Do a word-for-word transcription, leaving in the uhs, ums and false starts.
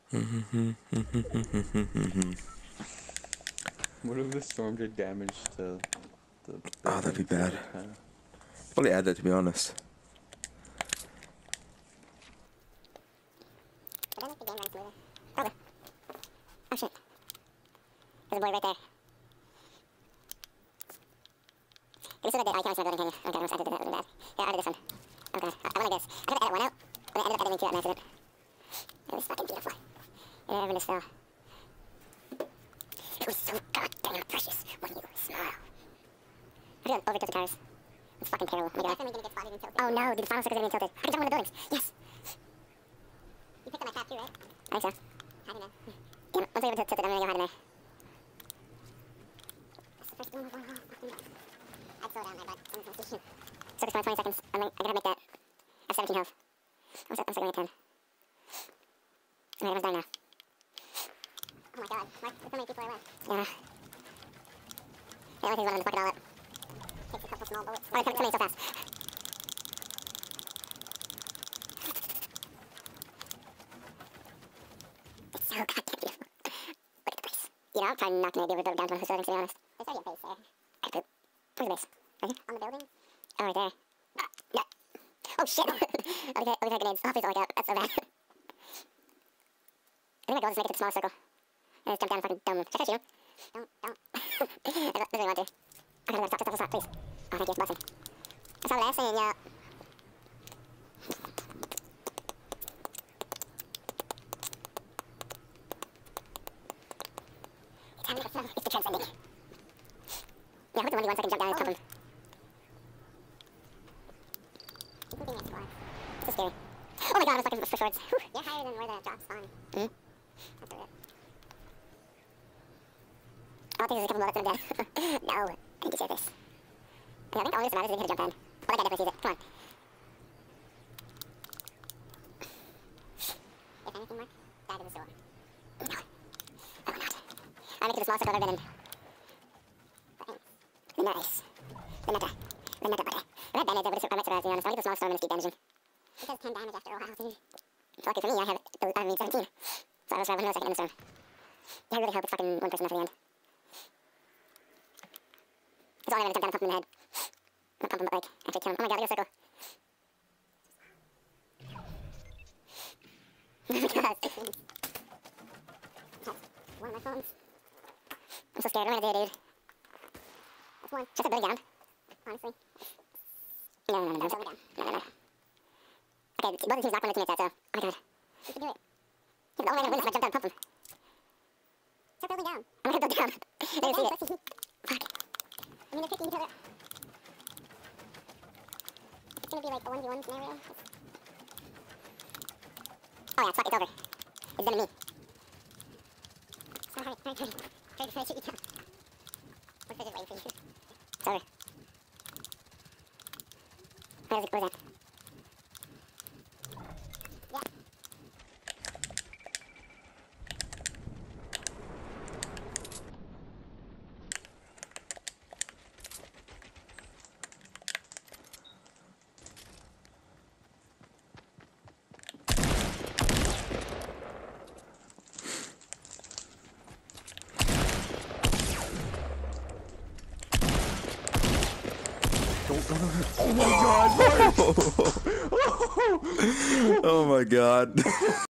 What if the storm did damage to the Oh, that'd be bad. Kind of... Probably add that, to be honest. But then, like, the game runs smoother. Probably. Oh shit. There's a boy right there. Can we still did? Oh, you can't see my building, can you? Okay, I almost edited that really bad. Yeah, I edited this one. Oh god. I, I went like this. I tried to edit one out, but I ended up editing two out in accident. It was fucking beautiful. It never been this fell. It was so goddamn precious when you smile. I feel like overkill the tires. It's fucking terrible. Oh my god. Definitely gonna get spotted and tilted. Oh no, dude, the final circle's gonna be tilted. I can jump one of the buildings. Yes! You picked up my cap too, right? I think so. Hide in there. Damn it. Once I get it tilted, I'm gonna go hide in there. That's the first game of one hole. I'd slow down there, but I'm gonna see you. So it's twenty seconds. I'm gonna, I gotta make that. I have seventeen health. I'm still gonna make ten. Alright, everyone's down now. Oh my god. Mark, look how many people are left. Yeah. The only thing's running to fuck it all up. Takes a couple small bullets. Oh, they're coming so fast. It's so goddamn beautiful. Look at the base. You know, I'm probably not gonna be able to go down to one of those buildings, to be honest. There's already a base there. I poop. Where's the base? Right here? On the building? Oh, right there. Ah, no. Oh, shit! Let me get, let me get grenades. Oh, please don't like out. That's so bad. I think my goal is to make it to the small circle. And just jump down and fucking dome. Check out you. Don't, don't. I don't really want to. I gotta go to the top, just top, just top, please. Oh, thank you. Blessing. That's all I'm saying, yeah. It's the transcending. Yeah, who's the one who wants I can jump down and top him? You can be next squad. This is scary. Oh my god, I'm fucking for swords. You're higher than where the drops spawn. Hmm? That's a rip. All it takes is a couple bullets and I'm dead. No, I need to save this. Yeah, I think all this matters is hit a jump pad. But I definitely sees it. Come on. If anything, Mark, die to the door. No. I will not. I'll make it the smallest circle I've ever been in. Nice. Renata. Renata, buddy. I had band-aids over this. I might survive, to be honest. I'll get the small storm and just keep damaging. It does ten damage after a while, dude. Lucky for me, I have, I mean, seventeen. So I will survive one more second in the storm. Yeah, I really hope it's fucking one person after the end. It's all I'm gonna jump down and pump him in the head. Not pump him, but like, actually kill him. Oh my god, look at the circle. Oh my god. That's one of my phones. I'm so scared. What am I gonna do, dude? That's one. Just a building down. Honestly. No, no, no, no. Building down. No, no, no. Okay, both the teams knock one of the teammates out, so. Oh my god. You can do it. Yeah, the only way I'm gonna win is if I jump down and pump him. Start building down. I'm gonna build down. I didn't see it. Fuck. I mean, they're picking each other. It's gonna be like a one v one scenario. Oh yeah, fuck, it's over. It's them and me. So hurry, hurry, hurry. Hurry before I shoot you down. We're just waiting for you. It's over. Where is it? Where's that? Yeah. Oh my god. Oh my god.